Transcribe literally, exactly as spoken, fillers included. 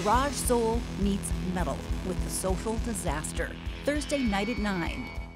Garage Soul meets metal with The Social Disaster. Thursday night at nine.